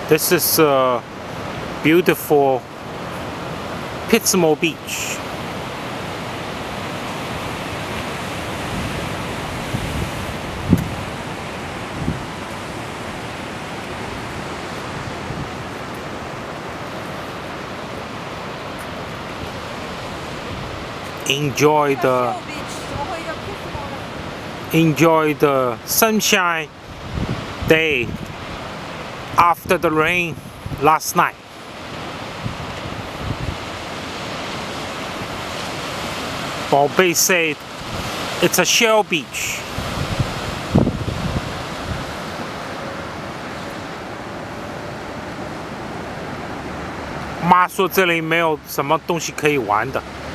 This is a beautiful Pismo beach. Enjoy the sunshine day after the rain last night. Bombay said it's a shell beach. 妈说这里没有什么东西可以玩的。